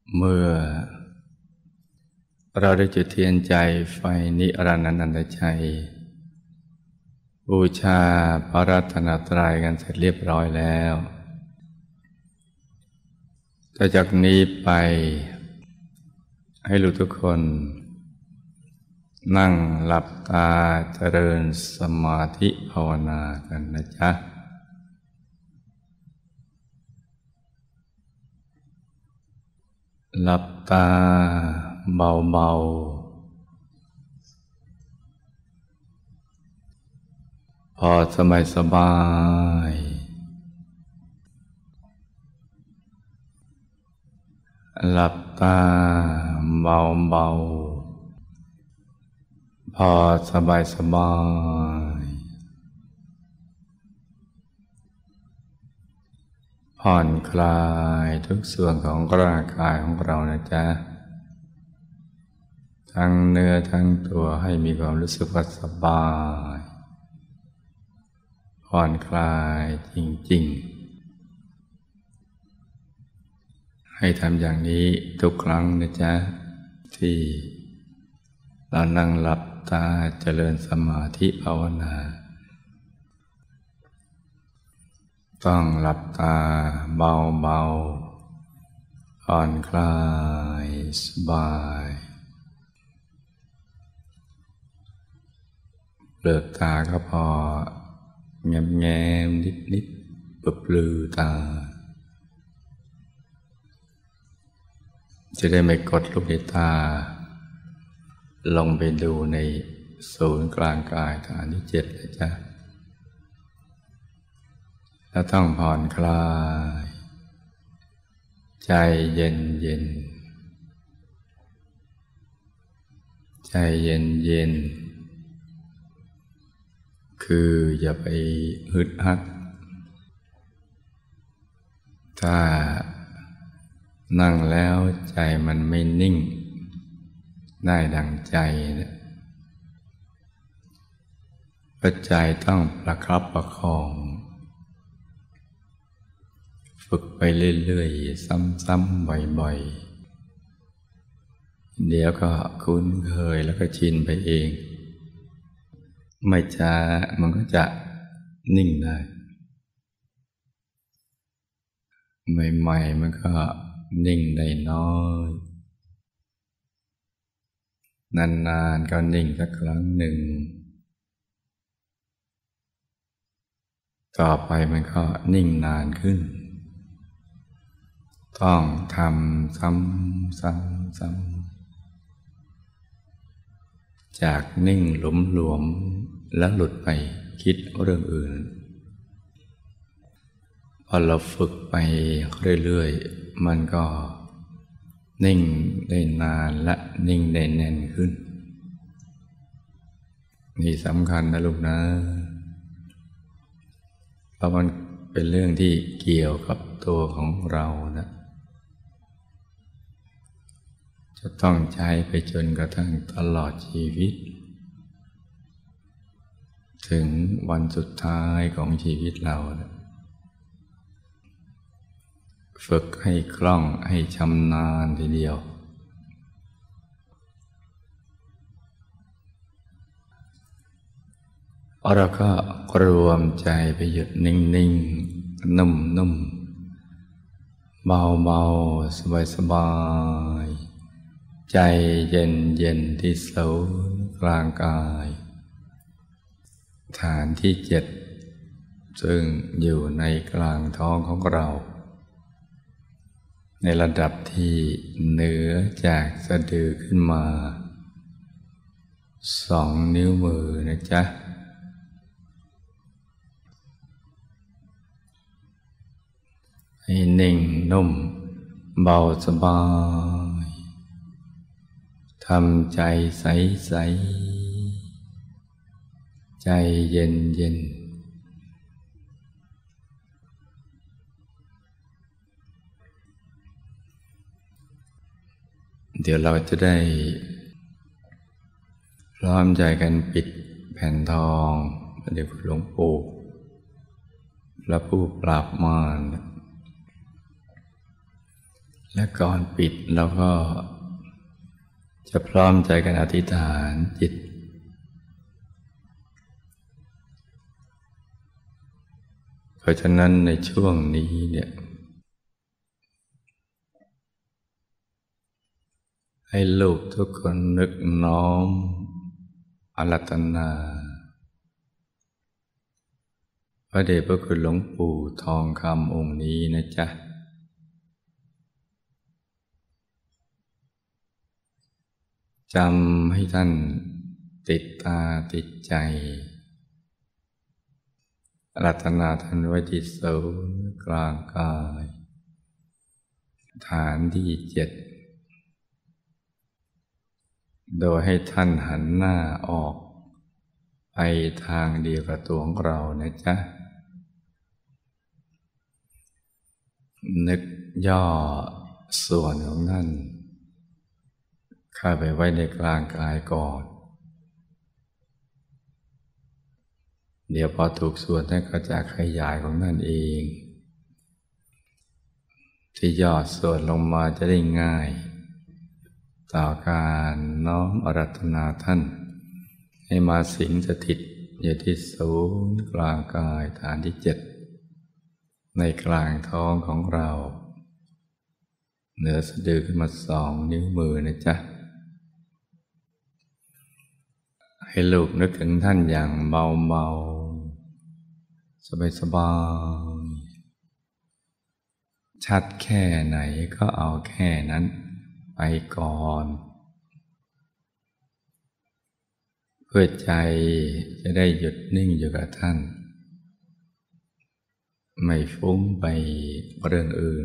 เมื่อเราได้จุดเทียนใจไฟนิรันดร์นันตชัยบูชาพระรัตนตรัยกันเสร็จเรียบร้อยแล้วต่อจากนี้ไปให้ทุกคนนั่งหลับตาเจริญสมาธิภาวนากันนะจ๊ะหลับตาเบาๆพอสบายหลับตาเบาๆพอสบายผ่อนคลายทุกส่วนของร่างกายของเรานะจ๊ะทั้งเนื้อทั้งตัวให้มีความรู้สึกว่าสบายผ่อนคลายจริงๆให้ทำอย่างนี้ทุกครั้งนะจ๊ะที่เรานั่งหลับตาเจริญสมาธิภาวนาต้องหลับตาเบาๆผ่อนคลายสบายเปลือกตาก็พอแง้มๆนิดๆปลือตาจะได้ไม่กดลูกในตาลงไปดูในศูนย์กลางกายฐานที่7นะจ๊ะแล้วต้องผ่อนคลายใจเย็นใจเย็นคืออย่าไปฮึดฮัดถ้านั่งแล้วใจมันไม่นิ่งได้ดังใจเนี่ยใจต้องประคับประคองฝึกไปเรื่อยๆซ้ำๆบ่อยๆเดี๋ยวก็คุ้นเคยแล้วก็ชินไปเองไม่ช้ามันก็จะนิ่งได้ใหม่ๆมันก็นิ่งได้น้อยนานๆก็นิ่งสักครั้งหนึ่งต่อไปมันก็นิ่งนานขึ้นต้องทำซ้ำจากนิ่งหลวมๆแล้วหลุดไปคิดเรื่องอื่นพอเราฝึกไปเรื่อยๆมันก็นิ่งได้นานและนิ่งได้แน่นขึ้นนี่สำคัญนะลูกนะเพราะมันเป็นเรื่องที่เกี่ยวกับตัวของเรานะจะต้องใช้ไปจนกระทั่งตลอดชีวิตถึงวันสุดท้ายของชีวิตเรานะฝึกให้คล่องให้ชำนาญทีเดียวเราก็รวมใจไปหยุดนิ่งๆนุ่มๆเบาๆสบายๆใจเย็นๆที่ศูนย์กลางกายฐานที่7ซึ่งอยู่ในกลางท้องของเราในระดับที่เหนือจากสะดือขึ้นมา2 นิ้วมือนะจ๊ะให้นิ่งนุ่มเบาสบายทำใจใสๆใจเย็นเดี๋ยวเราจะได้พร้อมใจกันปิดแผ่นทองเดี๋ยวหลวงปู่พระผู้ปราบมารและก่อนปิดเราก็จะพร้อมใจกันอธิษฐานจิตเพราะฉะนั้นในช่วงนี้เนี่ยให้ลูกทุกคนนึกน้อมอาราธนาพระเดชพระคุณหลวงปู่ทองคำองค์นี้นะจ๊ะจำให้ท่านติดตาติดใจอาราธนาท่านไว้ที่ศูนย์กลางกายฐานที่7โดยให้ท่านหันหน้าออกไปทางเดียวกับตัวของเรานะจ๊ะนึกย่อส่วนของท่านเข้าไปไว้ในกลางกายก่อนเดี๋ยวพอถูกส่วนท่านก็จะขยายของท่านเองที่ย่อส่วนลงมาจะได้ง่ายต่อการน้อมอาราธนาท่านให้มาสิงสถิตอยู่ที่ศูนย์กลางกายฐานที่7ในกลางท้องของเราเหนือสะดือขึ้นมา2 นิ้วมือนะจ๊ะให้ลูกนึกถึงท่านอย่างเบาๆสบายๆชัดแค่ไหนก็เอาแค่นั้นไปก่อนเพื่อใจจะได้หยุดนิ่งอยู่กับท่านไม่ฟุ้งไปเรื่องอื่น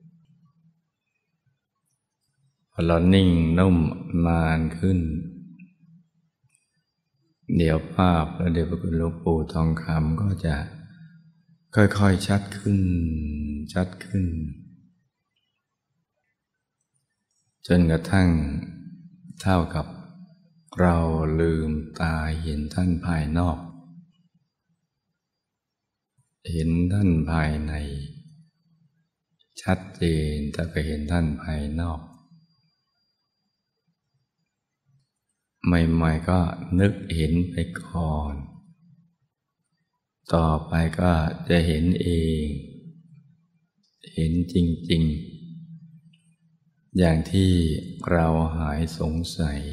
พอเรานิ่งนุ่มนานขึ้นเดี๋ยวภาพพระเดชพระคุณหลวงปู่ทองคำก็จะค่อยๆชัดขึ้นจนกระทั่งเท่ากับเราลืมตาเห็นท่านภายนอกเห็นท่านภายในชัดเจนแต่ก็เห็นท่านภายนอกใหม่ๆก็นึกเห็นไปก่อนต่อไปก็จะเห็นเองเห็นจริงๆอย่างที่เราหายสงสัย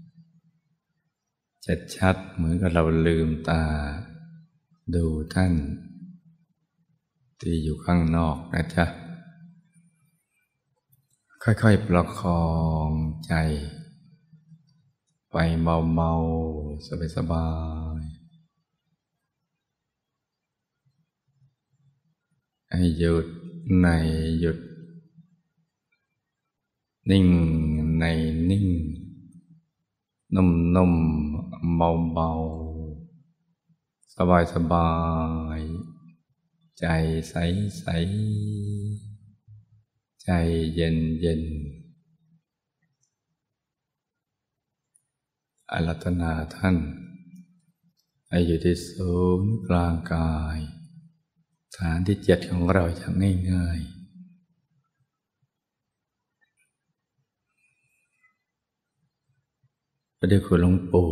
ชัดเหมือนกับเราลืมตาดูท่านที่อยู่ข้างนอกนะจ๊ะค่อยๆประคองใจไปเบาๆสบายๆให้หยุดในหยุดนิ่งในนิ่งนุ่มๆเบาๆสบายๆใจใสๆใจเย็นอาราธนาท่านให้อยู่ที่ศูนย์กลางกายฐานที่7ของเราอย่างง่ายๆพระเดชคุณหลวงปู่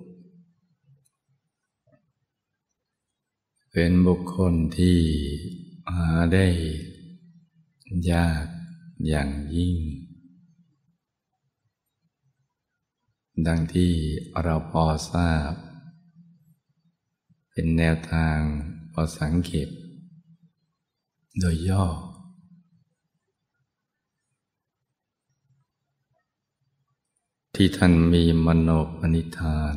เป็นบุคคลที่หาได้ยากอย่างยิ่งดังที่เราพอทราบเป็นแนวทางพอสังเกตโดยย่อที่ท่านมีมโนปณิธาน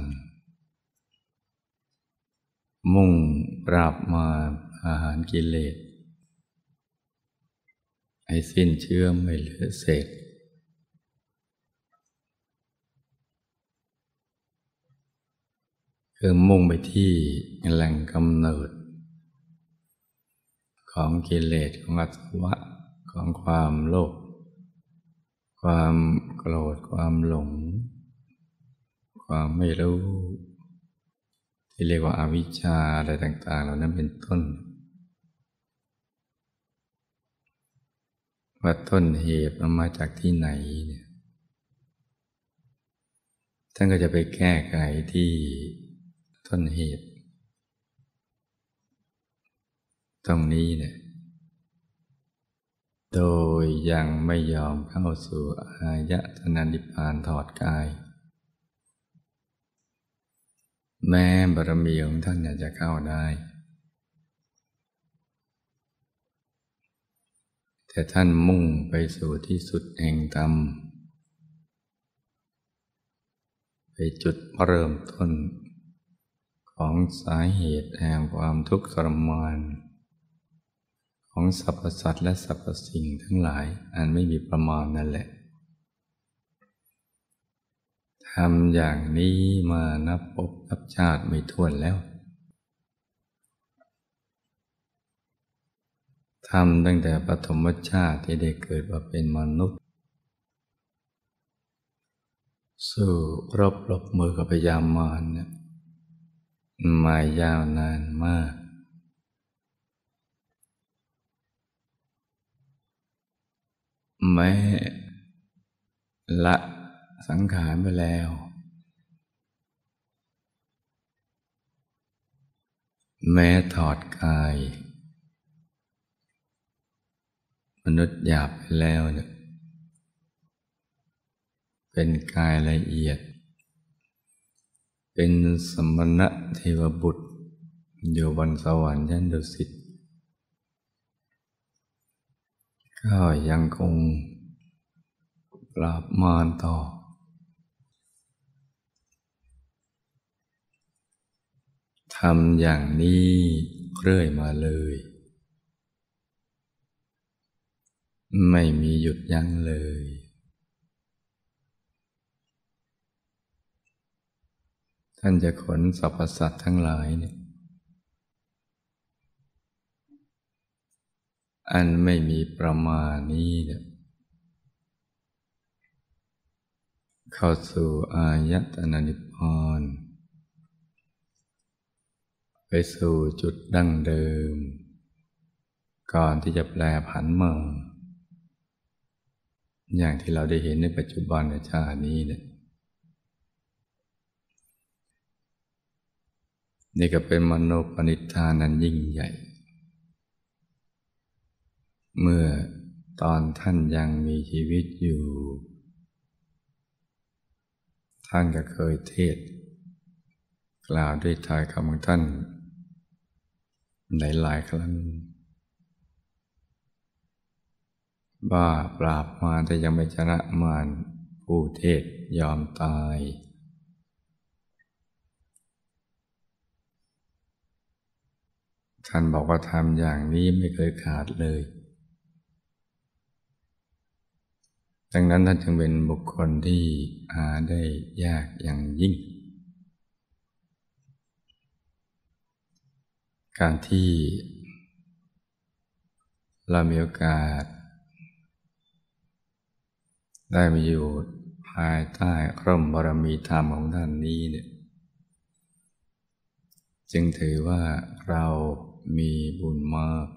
มุ่งปราบมารอาหารกิเลสให้สิ้นเชื้อไม่เหลือเศษคือมุ่งไปที่แหล่งกำเนิดของกิเลสของอาสวะของความโลภความโกรธความหลงความไม่รู้ที่เรียกว่าอวิชชาอะไรต่างๆเหล่านั้นเป็นต้นว่าต้นเหตุมันมาจากที่ไหนเนี่ยท่านก็จะไปแก้ไขที่ต้นเหตุตรงนี้เนี่ยโดยยังไม่ยอมเข้าสู่อายตนะนิพพานถอดกายแม้บารมีของท่านอยากจะเข้าได้แต่ท่านมุ่งไปสู่ที่สุดแห่งธรรมไปจุดเริ่มต้นของสาเหตุแห่งความทุกข์ทรมานของสรรพสัตว์และสรรพสิ่งทั้งหลายอันไม่มีประมาณนั่นแหละทำอย่างนี้มานับภพนับชาติไม่ถ้วนแล้วทำตั้งแต่ปฐมชาติที่ได้เกิดมาเป็นมนุษย์สู้รบหลบมือกับพยามารเนี่ยมายาวนานมากแม้ละสังขารไปแล้วแม้ถอดกายมนุษย์หยาบไปแล้วเนี่ยเป็นกายละเอียดเป็นสมณะเทวบุตรอยู่บนสวรรค์ชั้นดุสิตก็ยังคงปราบมารต่อทำอย่างนี้เรื่อยมาเลยไม่มีหยุดยั้งเลยท่านจะขนสรรพสัตว์ทั้งหลายเนี่ยอันไม่มีประมาณนี้เนี่ยเข้าสู่อายตนะนิพพานไปสู่จุดดั้งเดิมก่อนที่จะแปรผันมาอย่างที่เราได้เห็นในปัจจุบันชาตินี้เนี่ยนี่ก็เป็นมโนปณิธานนั้นยิ่งใหญ่เมื่อตอนท่านยังมีชีวิตอยู่ท่านก็เคยเทศน์กล่าวด้วยถ้อยคำของท่านหลายครั้งว่าปราบมารแต่ยังไม่ชนะมารผู้เทศน์ยอมตายท่านบอกว่าทำอย่างนี้ไม่เคยขาดเลยดังนั้นท่านจึงเป็นบุคคลที่หาได้ยากอย่างยิ่งการที่เรามีโอกาสได้มาอยู่ภายใต้ร่มบารมีธรรมของท่านนี้เนี่ยจึงถือว่าเรามีบุญมาก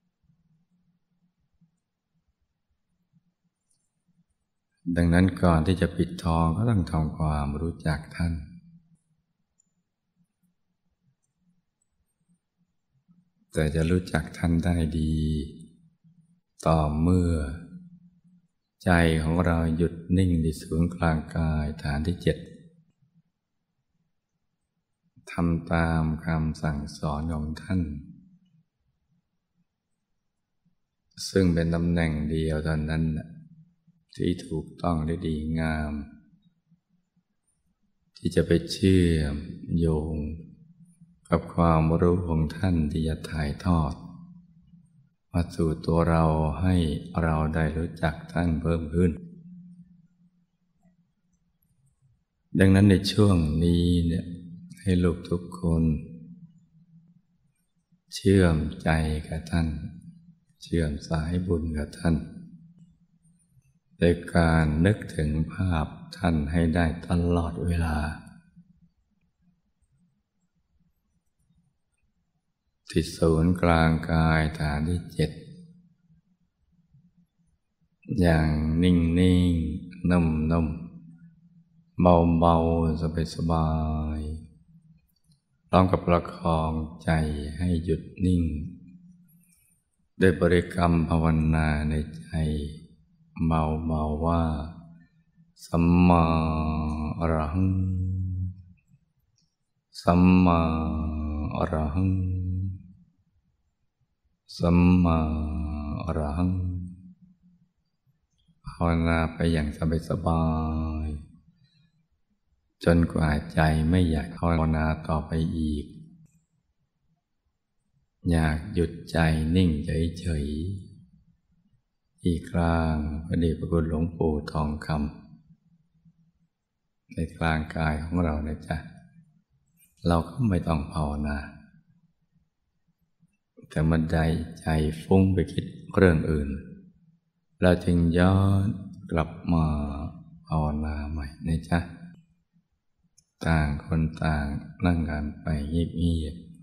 ดังนั้นก่อนที่จะปิดทองก็ต้องทำความรู้จักท่านแต่จะรู้จักท่านได้ดีต่อเมื่อใจของเราหยุดนิ่งที่ศูนย์กลางกายฐานที่7ทำตามคำสั่งสอนของท่านซึ่งเป็นตำแหน่งเดียวเท่านั้นที่ถูกต้องได้ดีงามที่จะไปเชื่อมโยงกับความรู้ของท่านที่จะถ่ายทอดมาสู่ตัวเราให้เราได้รู้จักท่านเพิ่มขึ้นดังนั้นในช่วงนี้เนี่ยให้ลูกทุกคนเชื่อมใจกับท่านเชื่อมสายบุญกับท่านโดยการนึกถึงภาพท่านให้ได้ตลอดเวลาที่ศูนย์กลางกายฐานที่7 อย่างนิ่งนิ่งนุ่มนุ่มเบาเบาสบายสบายพร้อมกับประคองใจให้หยุดนิ่งด้วยบริกรรมภาวนาในใจเบาๆว่าสัมมาอรหังสัมมาอรหังสัมมาอรหังภาวนาไปอย่างสบายๆจนกว่าใจไม่อยากภาวนาต่อไปอีกอยากหยุดใจนิ่งเฉยๆที่กลางพระเดชพระคุณหลวงปู่ทองคำในกลางกายของเรานะจ๊ะเราก็ไม่ต้องภาวนาแต่มันใจฟุ้งไปคิดเรื่องอื่นเราจึงย้อนกลับมาภาวนาใหม่นะจ๊ะต่างคนต่างนั่งกันไปเงียบ